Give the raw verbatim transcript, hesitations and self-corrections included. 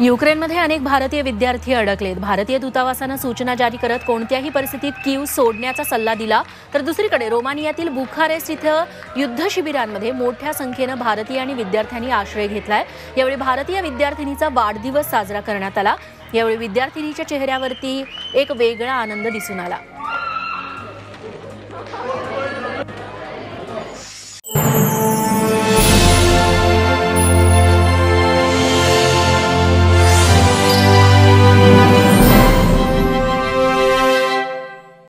युक्रेनमध्ये अनेक भारतीय विद्यार्थी अडकलेत। भारतीय दूतावासाने सूचना जारी करत कोणत्याही परिस्थितीत कीव सोडण्याचा सल्ला दिला, तर दुसरीकडे रोमानियातील बुखारेस्ट इथं युद्ध शिबिरांमध्ये मोठ्या संख्येने भारतीय आणि विद्यार्थ्यांनी आश्रय घेतलाय। यावेळी भारतीय विद्यार्थिनीचा वाढदिवस साजरा करण्यात आला। यावेळी विद्यार्थिनीच्या चेहऱ्यावरती एक वेगळा आनंद दिसून आला।